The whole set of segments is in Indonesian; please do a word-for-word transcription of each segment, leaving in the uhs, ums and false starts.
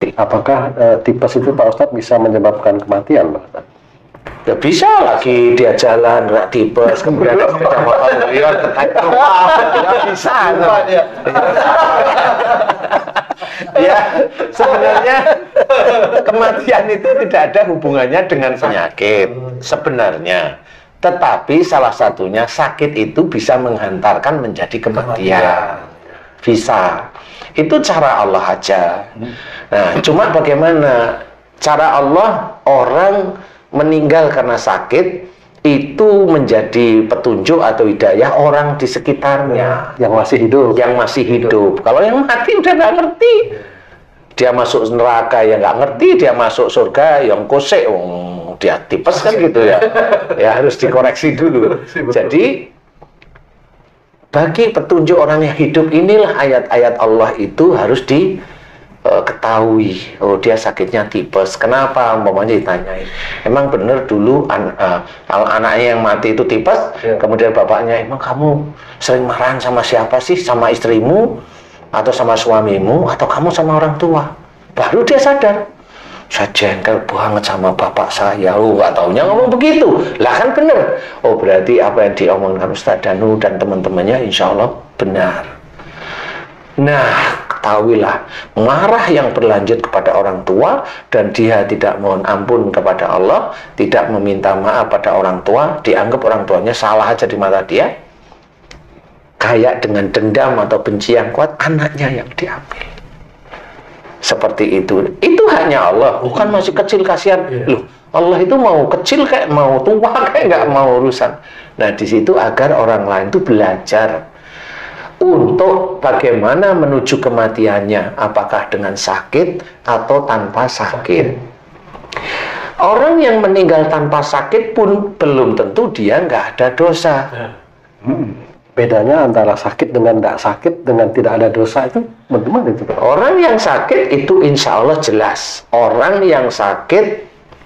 Apakah uh, tipes itu Pak Ustadz bisa menyebabkan kematian Pak Ustadz? Ya bisa lagi dia jalan nggak tipes, kemudian ada sepeda motor liar nggak bisa. Ya sebenarnya kematian itu tidak ada hubungannya dengan penyakit sebenarnya, tetapi salah satunya sakit itu bisa menghantarkan menjadi kematian. Bisa. Itu cara Allah aja. Nah, cuma bagaimana cara Allah orang meninggal karena sakit itu menjadi petunjuk atau hidayah orang di sekitarnya yang masih hidup. Yang masih hidup. Kalau yang mati udah nggak ngerti. Dia masuk neraka ya nggak ngerti, dia masuk surga yang kosek, um, dia tipes kan gitu ya. Ya harus dikoreksi dulu. Jadi bagi petunjuk orang yang hidup inilah ayat-ayat Allah itu harus diketahui. Uh, oh dia sakitnya tipes. Kenapa? Umpamanya ditanyain. Emang bener dulu an uh, kalau anaknya yang mati itu tipes, ya. Kemudian bapaknya, emang kamu sering marahan sama siapa sih? Sama istrimu? Atau sama suamimu? Atau kamu sama orang tua? Baru dia sadar. Saya jengkel banget sama bapak saya. Oh, nggak taunya ngomong begitu. Lah kan bener. Oh berarti apa yang diomongkan Ustaz Danu dan teman-temannya insya Allah benar. Nah, ketahuilah, marah yang berlanjut kepada orang tua dan dia tidak mohon ampun kepada Allah, tidak meminta maaf pada orang tua, dianggap orang tuanya salah aja di mata dia, kayak dengan dendam atau benci yang kuat, anaknya yang diambil. Seperti itu. Itu hanya Allah, bukan masih kecil kasihan. Loh, Allah itu mau kecil kayak mau tua kayak nggak mau urusan. Nah, di situ agar orang lain itu belajar untuk bagaimana menuju kematiannya, apakah dengan sakit atau tanpa sakit. Orang yang meninggal tanpa sakit pun belum tentu dia nggak ada dosa. Bedanya antara sakit dengan tidak sakit dengan tidak ada dosa itu bagaimana itu? Orang yang sakit itu insya Allah jelas. Orang yang sakit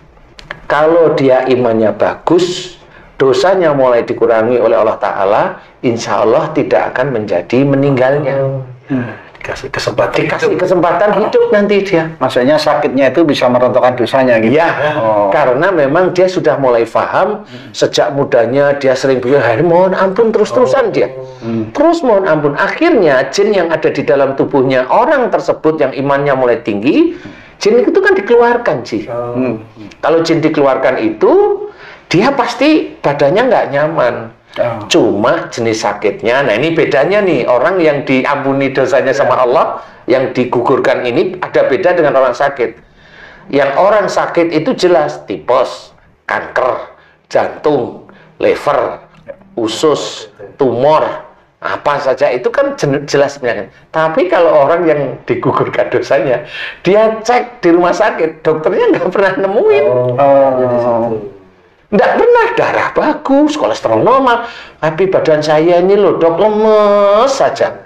kalau dia imannya bagus, dosanya mulai dikurangi oleh Allah Ta'ala, insya Allah tidak akan menjadi meninggalnya. Hmm. Dikasih kesempatan, dikasih kesempatan hidup nanti dia. Maksudnya sakitnya itu bisa merontokkan dosanya gitu. Ya, oh. Karena memang dia sudah mulai paham hmm. sejak mudanya dia sering bilang, "Hai, mohon ampun," terus-terusan oh. dia. Hmm. Terus mohon ampun. Akhirnya jin yang ada di dalam tubuhnya orang tersebut yang imannya mulai tinggi, jin itu kan dikeluarkan sih. Oh. Hmm. Kalau jin dikeluarkan itu, dia pasti badannya nggak nyaman. Oh. Cuma jenis sakitnya, nah ini bedanya nih, orang yang diampuni dosanya sama Allah, yang digugurkan ini ada beda dengan orang sakit. Yang orang sakit itu jelas tipes, kanker, jantung, liver, usus, tumor, apa saja itu kan jelas penyakit. Tapi kalau orang yang digugurkan dosanya, dia cek di rumah sakit, dokternya nggak pernah nemuin. Oh. Oh. Nggak pernah, darah bagus, kolesterol normal, tapi badan saya ini loh dok lemes saja.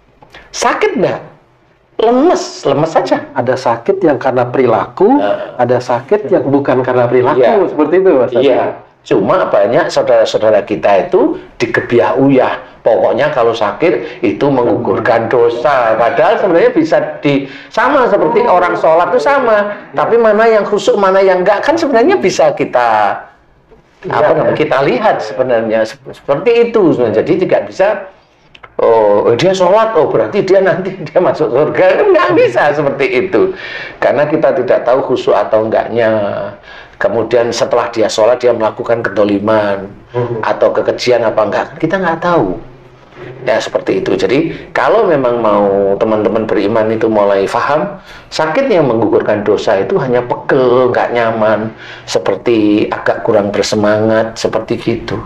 Sakit nggak? Lemes, lemes saja. Ada sakit yang karena perilaku, uh, ada sakit yang bukan karena perilaku, iya, seperti itu Mas. Iya, cuma banyak saudara-saudara kita itu digebiah-uyah. Pokoknya kalau sakit itu menggugurkan dosa. Padahal sebenarnya bisa di sama seperti orang sholat itu sama. Tapi mana yang khusyuk, mana yang enggak kan sebenarnya bisa kita apa namanya kita lihat sebenarnya seperti itu. Jadi tidak bisa oh dia sholat oh berarti dia nanti dia masuk surga, nggak bisa seperti itu karena kita tidak tahu khusyuk atau enggaknya. Kemudian setelah dia sholat dia melakukan kedoliman atau kekejian apa enggak, kita nggak tahu ya, seperti itu. Jadi kalau memang mau teman-teman beriman itu mulai paham, sakit yang menggugurkan dosa itu hanya pegel, nggak nyaman, seperti agak kurang bersemangat, seperti gitu.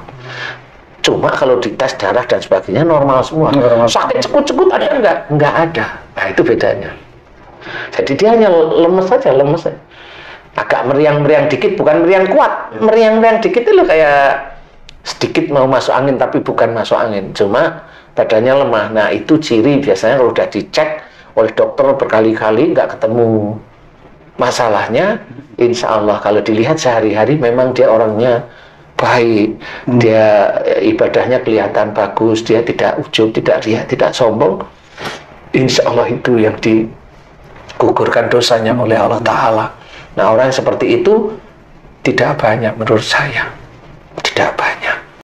Cuma kalau dites darah dan sebagainya normal semua. Normal. Sakit cekut-cekut ada enggak? Enggak ada. Nah itu bedanya. Jadi dia hanya lemes saja, lemes saja. Agak meriang-meriang dikit, bukan meriang kuat. Meriang-meriang dikit itu loh kayak sedikit mau masuk angin tapi bukan masuk angin, cuma badannya lemah. Nah itu ciri biasanya kalau udah dicek oleh dokter berkali-kali nggak ketemu masalahnya. Insya Allah kalau dilihat sehari-hari memang dia orangnya baik, hmm. dia ibadahnya kelihatan bagus, dia tidak ujub, tidak riak, tidak sombong. Insya Allah itu yang digugurkan dosanya oleh Allah Ta'ala. Nah, orang yang seperti itu tidak banyak menurut saya. Tidak banyak.